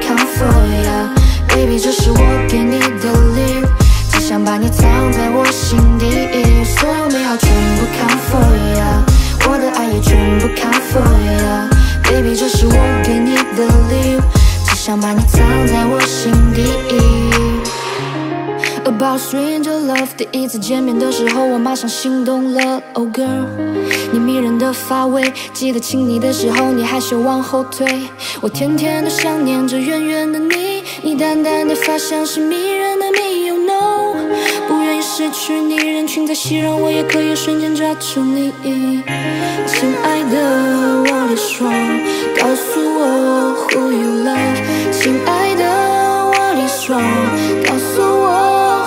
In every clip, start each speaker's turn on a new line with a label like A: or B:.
A: come for ya，baby， 这是我给你的礼物，只想把你藏在我心底，所有美好全部 come for ya，我的爱也全部 come for ya，baby， 这是我给你的礼物，只想把你藏在我心底。About stranger love， 第一次见面的时候，我马上心动了。Oh girl， 你迷人的发尾，记得亲你的时候，你害羞往后退。我天天都想念着远远的你，你淡淡的发香是迷人的谜。You know， 不愿意失去你，人群在熙攘，我也可以瞬间抓住你。亲爱的，我的双，告诉我 who you love。亲爱的，我的双，告诉我。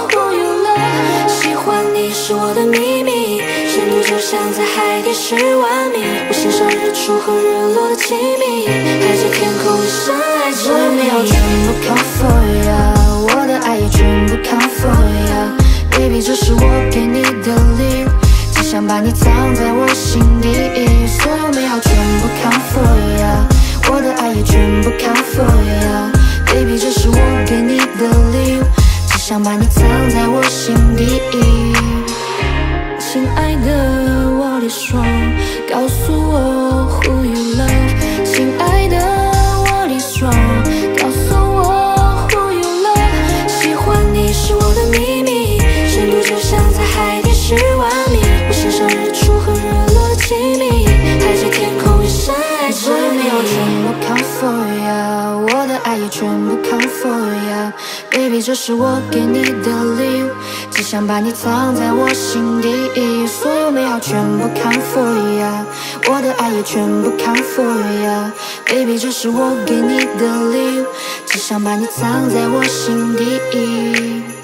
A: 是我的秘密，深度就像在海底10万米，我欣赏日出和日落的奇秘，海着天空一生爱着你。我全部 come for ya， 我的爱也全部 come for ya，baby， 这是我给你的礼物，只想把你藏在我心底，所有美好全部 come for ya， 我的爱也全部 come for ya，baby， 这是我给你的礼物，只想把你藏在我心底。亲爱的，我的双，告诉我 who you love。亲爱的，我的双，告诉我 who you love。喜欢你是我的秘密，深度就像在海底10万米，我欣赏日出和日落的奇秘，海着天空一生爱着你。我全部 come for ya， 我的爱也全部 come for ya，baby， 这是我给你的礼物，只想把你藏在我心底，所有美好全部 come for ya， 我的爱也全部 come for ya，baby， 这是我给你的礼物，只想把你藏在我心底。